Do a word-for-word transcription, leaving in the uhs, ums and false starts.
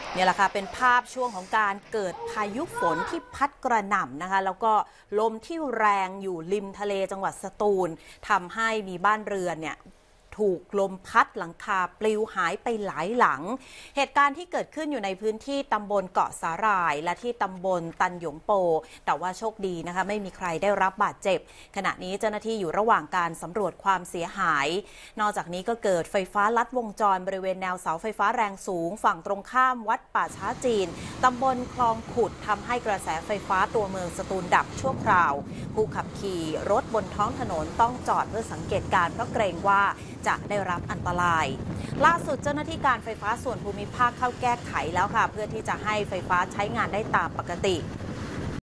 เนี่ยแหละค่ะเป็นภาพช่วงของการเกิดพายุฝนที่พัดกระหน่ำนะคะแล้วก็ลมที่แรงอยู่ริมทะเลจังหวัดสตูลทำให้มีบ้านเรือนเนี่ยถูกลมพัดหลังคาปลิวหายไปหลายหลังเหตุการณ์ที่เกิดขึ้นอยู่ในพื้นที่ตำบลเกาะสาหร่ายและที่ตำบลตันหยงโปแต่ว่าโชคดีนะคะไม่มีใครได้รับบาดเจ็บขณะนี้เจ้าหน้าที่อยู่ระหว่างการสำรวจความเสียหายนอกจากนี้ก็เกิดไฟฟ้าลัดวงจรบริเวณแนวเสาไฟฟ้าแรงสูงฝั่งตรงข้ามวัดป่าช้าจีนตำบลคลองขุดทำให้กระแสไฟฟ้าตัวเมืองสตูลดับชั่วคราวผู้ขับขี่รถบนท้องถนนต้องจอดเพื่อสังเกตการณ์เพราะเกรงว่าจะได้รับอันตรายล่าสุดเจ้าหน้าที่การไฟฟ้าส่วนภูมิภาคเข้าแก้ไขแล้วค่ะเพื่อที่จะให้ไฟฟ้าใช้งานได้ตามปกติ